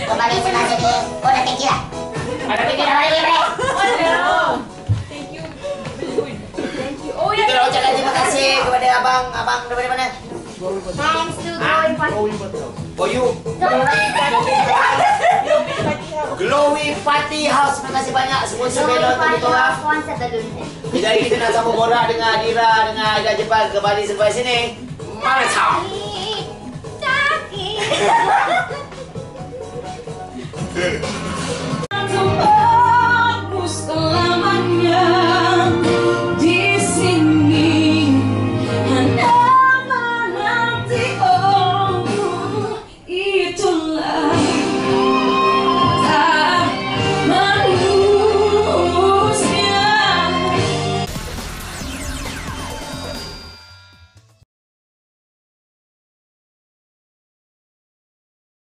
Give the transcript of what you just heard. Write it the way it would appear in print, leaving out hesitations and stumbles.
Kembali senang jadi. Oh, udah thank you lah. Ada thank you dah balik bre. Thank you. Thank you. Oh ya. Kita ucapkan terima kasih kepada abang dari mana? Thanks to Glowing Party. For you. Glowing Party House. Terima kasih banyak sponsor Belon untuk kita orang. Sponsor dulu. Jadi kita nak sambung borak dengan Adira dengan Aida Jepang kembali sampai sini. Mantap. Sakit.